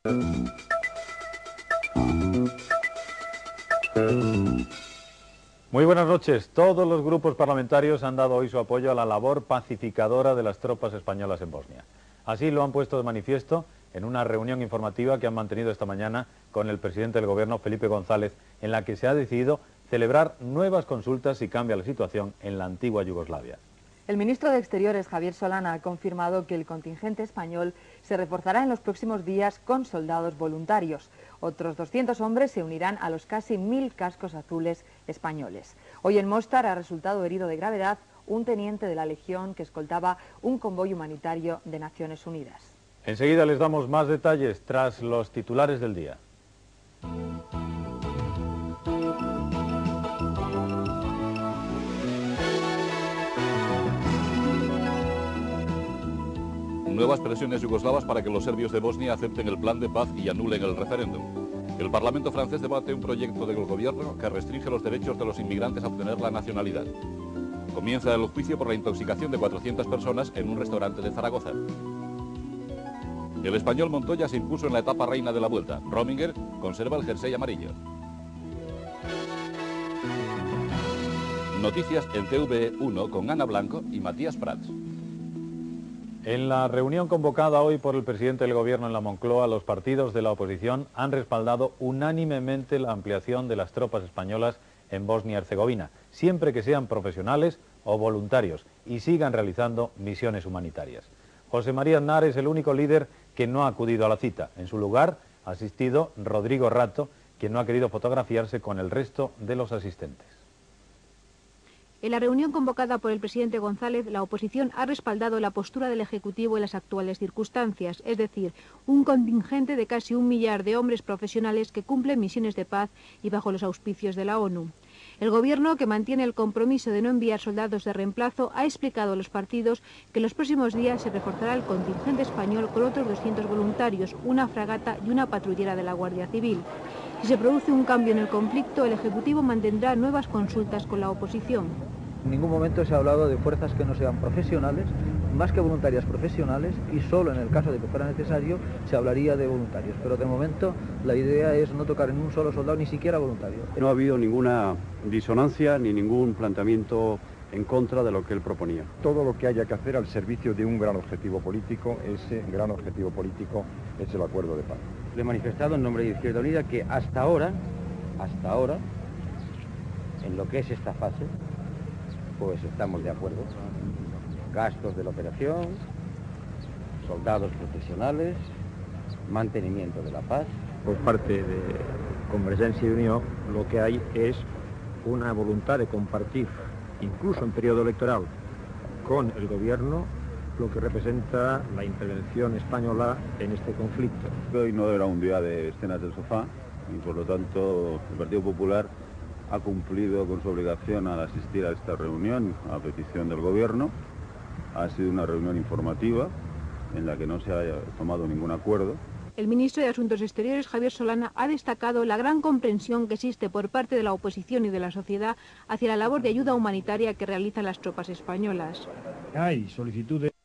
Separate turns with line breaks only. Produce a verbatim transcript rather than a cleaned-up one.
Muy buenas noches. Todos los grupos parlamentarios han dado hoy su apoyo a la labor pacificadora de las tropas españolas en Bosnia. Así lo han puesto de manifiesto en una reunión informativa que han mantenido esta mañana con el presidente del Gobierno, Felipe González, en la que se ha decidido celebrar nuevas consultas si cambia la situación en la antigua Yugoslavia.
El ministro de Exteriores, Javier Solana, ha confirmado que el contingente español se reforzará en los próximos días con soldados voluntarios. Otros doscientos hombres se unirán a los casi mil cascos azules españoles. Hoy en Mostar ha resultado herido de gravedad un teniente de la Legión que escoltaba un convoy humanitario de Naciones Unidas.
Enseguida les damos más detalles tras los titulares del día.
Nuevas presiones yugoslavas para que los serbios de Bosnia acepten el plan de paz y anulen el referéndum. El Parlamento francés debate un proyecto del gobierno que restringe los derechos de los inmigrantes a obtener la nacionalidad. Comienza el juicio por la intoxicación de cuatrocientas personas en un restaurante de Zaragoza. El español Montoya se impuso en la etapa reina de la Vuelta. Rominger conserva el jersey amarillo. Noticias en T V uno con Ana Blanco y Matías Prats.
En la reunión convocada hoy por el presidente del Gobierno en la Moncloa, los partidos de la oposición han respaldado unánimemente la ampliación de las tropas españolas en Bosnia y Herzegovina, siempre que sean profesionales o voluntarios y sigan realizando misiones humanitarias. José María Aznar es el único líder que no ha acudido a la cita. En su lugar ha asistido Rodrigo Rato, quien no ha querido fotografiarse con el resto de los asistentes.
En la reunión convocada por el presidente González, la oposición ha respaldado la postura del Ejecutivo en las actuales circunstancias, es decir, un contingente de casi un millar de hombres profesionales que cumplen misiones de paz y bajo los auspicios de la ONU. El Gobierno, que mantiene el compromiso de no enviar soldados de reemplazo, ha explicado a los partidos que en los próximos días se reforzará el contingente español con otros doscientos voluntarios, una fragata y una patrullera de la Guardia Civil. Si se produce un cambio en el conflicto, el Ejecutivo mantendrá nuevas consultas con la oposición.
En ningún momento se ha hablado de fuerzas que no sean profesionales, más que voluntarias profesionales, y solo en el caso de que fuera necesario se hablaría de voluntarios. Pero de momento la idea es no tocar en un solo soldado, ni siquiera voluntario.
No ha habido ninguna disonancia ni ningún planteamiento en contra de lo que él proponía.
Todo lo que haya que hacer al servicio de un gran objetivo político, ese gran objetivo político es el acuerdo de paz.
Le he manifestado en nombre de Izquierda Unida que hasta ahora, hasta ahora, en lo que es esta fase, pues estamos de acuerdo. Gastos de la operación, soldados profesionales, mantenimiento de la paz.
Por parte de Convergencia y Unión, lo que hay es una voluntad de compartir, incluso en periodo electoral, con el Gobierno, lo que representa la intervención española en este conflicto.
Hoy no era un día de escenas del sofá y por lo tanto el Partido Popular ha cumplido con su obligación al asistir a esta reunión a petición del Gobierno. Ha sido una reunión informativa en la que no se ha tomado ningún acuerdo.
El ministro de Asuntos Exteriores, Javier Solana, ha destacado la gran comprensión que existe por parte de la oposición y de la sociedad hacia la labor de ayuda humanitaria que realizan las tropas españolas.
Hay solicitudes